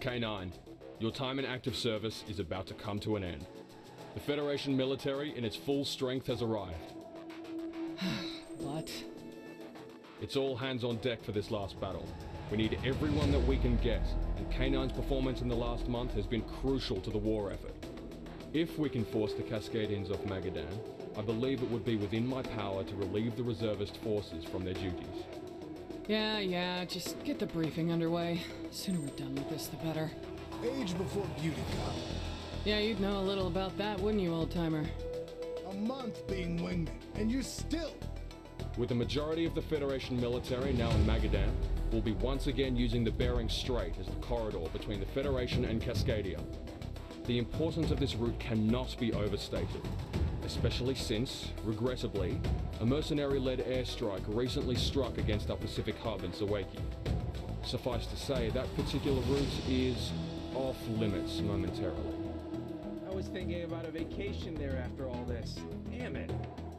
K9, your time in active service is about to come to an end. The Federation military in its full strength has arrived. What? It's all hands on deck for this last battle. We need everyone that we can get, and K9's performance in the last month has been crucial to the war effort. If we can force the Cascadians off Magadan, I believe it would be within my power to relieve the reservist forces from their duties. Yeah, just get the briefing underway. The sooner we're done with this, the better. Age before beauty, Cop. Yeah, you'd know a little about that, wouldn't you, old-timer? A month being wingman, and you're still... With the majority of the Federation military now in Magadan, we'll be once again using the Bering Strait as the corridor between the Federation and Cascadia. The importance of this route cannot be overstated, especially since, regrettably, a mercenary-led airstrike recently struck against our Pacific hub in Sawaki. Suffice to say, that particular route is off-limits momentarily. I was thinking about a vacation there after all this. Damn it.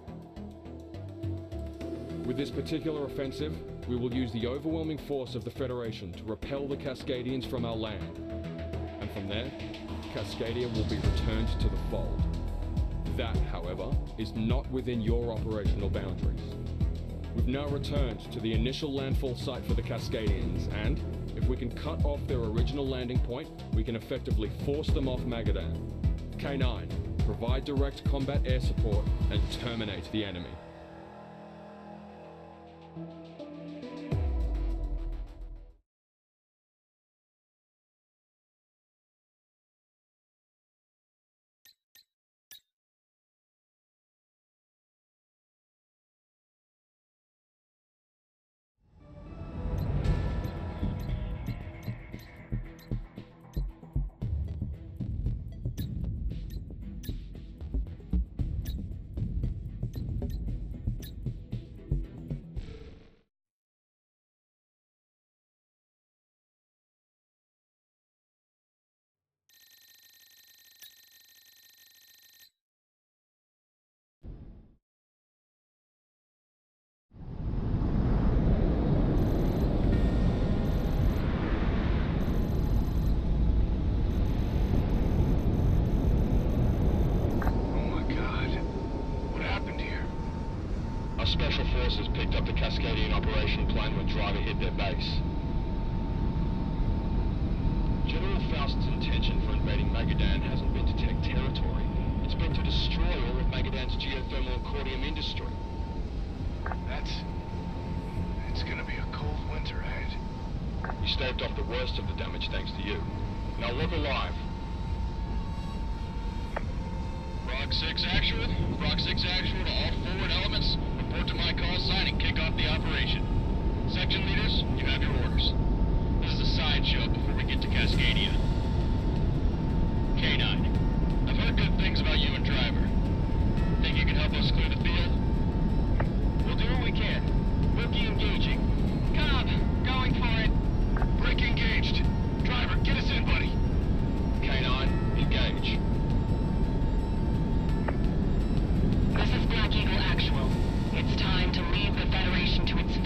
With this particular offensive, we will use the overwhelming force of the Federation to repel the Cascadians from our land. And from there, Cascadia will be returned to the fold. That, however, is not within your operational boundaries. We've now returned to the initial landfall site for the Cascadians, and if we can cut off their original landing point, we can effectively force them off Magadan. K9, provide direct combat air support and terminate the enemy. Special forces picked up the Cascadian operation plane when Driver hit their base. General Faust's intention for invading Magadan hasn't been to take territory. It's been to destroy all of Magadan's geothermal and cordium industry. It's gonna be a cold winter ahead. We staved off the worst of the damage thanks to you. Now look alive. Rock 6 actual to all forward elements. Report to my call sign and kick off the operation. Section leaders, you have your orders. This is a sideshow before we get to Cascadia. K9, I've heard good things about you and Driver. Think you can help us clear the field? We'll do what we can. Rookie engaging. Cobb, going for it. Break engaged. Driver, get us in, buddy. K9, engage. This is Black Eagle Actual. It's time to leave the Federation to its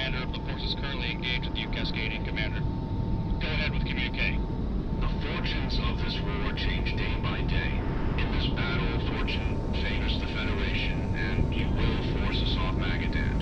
commander of the forces currently engaged with you, Cascadian Commander. Go ahead with communique. The fortunes of this war change day by day. In this battle, fortune favors the Federation, and you will force us off Magadan.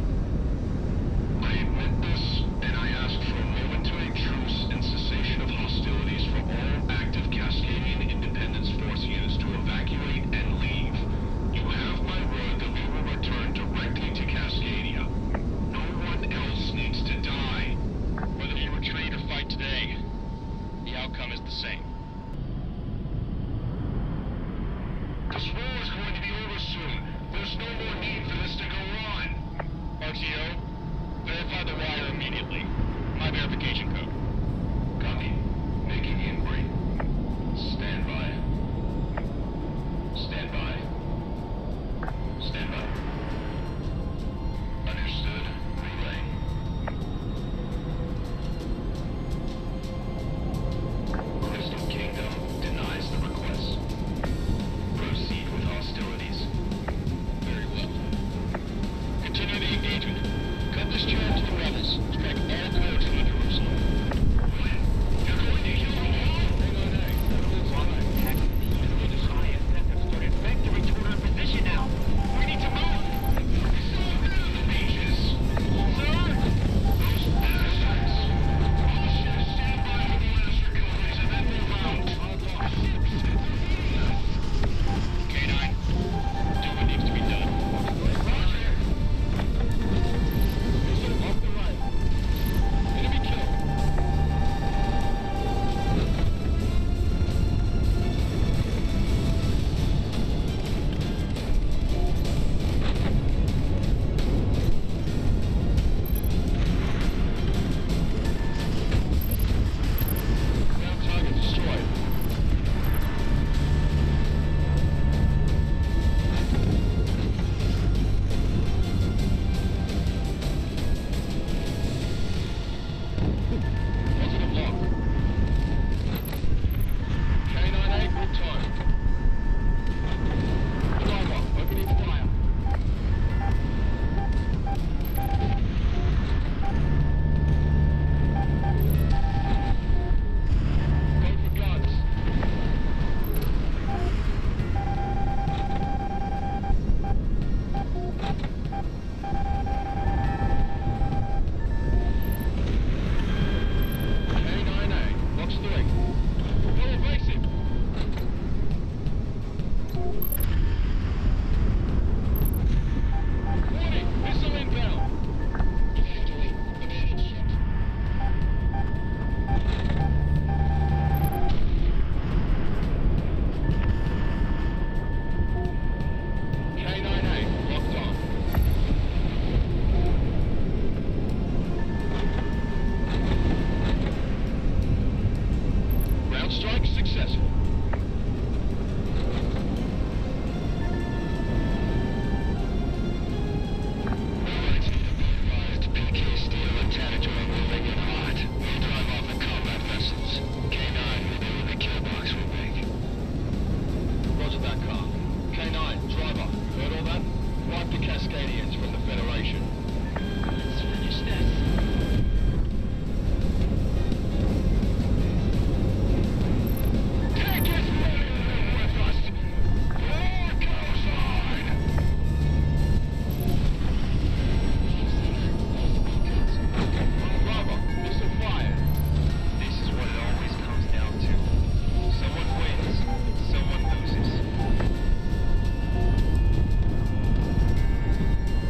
I admit this, and I ask for a momentary truce and cessation of hostilities for all active Cascadian Independence Force units to evacuate and leave. You have my word that we will return directly to Cascadia. No one else needs to die. Whether you retreat or fight today, the outcome is the same. This war is going to be over soon. There's no more need for this to go on. RTO, verify the wire immediately. My verification code. Copy. Making inquiry. Stand by. Stand by. Stand by. Understood. Relay. Crystal Kingdom denies the request. Proceed with hostilities. Very well. Continue the engagement. Cut this charge to the rebels. Strike all codes from the Jerusalem. What? You're going to kill them all? Hang on, hey. Victory toward our position now. We need to move. The beaches. Sir? Those bastards. All ships stand by for the last recoveries and then move out. K9, do what needs to be done. Roger. Off the right. Enemy killed. Ground target destroyed. Positive lock. K9A, good time. Driver, opening fire. Go for guns. K9A, locks 3. Go evasive. Warning, missile inbound. K9A, locked on. Ground strike successful. PK Steel and Tanager are moving in hot. We'll drive off the combat vessels. K9 will be where the kill box will be. Roger that, car. K9, driver, you heard all that? Wipe the Cascadians from the Federation. Let's finish this. Take it with us! War goes on! Bravo, missile fired. This is what it always comes down to. Someone wins, someone loses.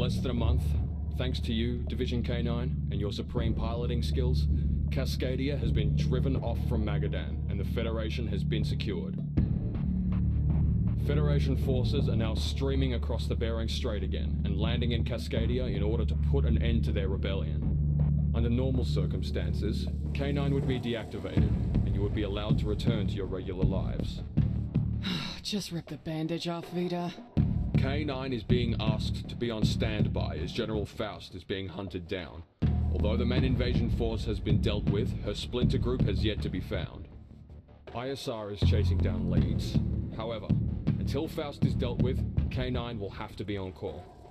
less than a month, thanks to you, Division K9, and your supreme piloting skills, Cascadia has been driven off from Magadan, and the Federation has been secured. Federation forces are now streaming across the Bering Strait again, and landing in Cascadia in order to put an end to their rebellion. Under normal circumstances, K9 would be deactivated, and you would be allowed to return to your regular lives. Just rip the bandage off, Vita. K9 is being asked to be on standby as General Faust is being hunted down. Although the main invasion force has been dealt with, her splinter group has yet to be found. ISR is chasing down leads. However, until Faust is dealt with, K9 will have to be on call.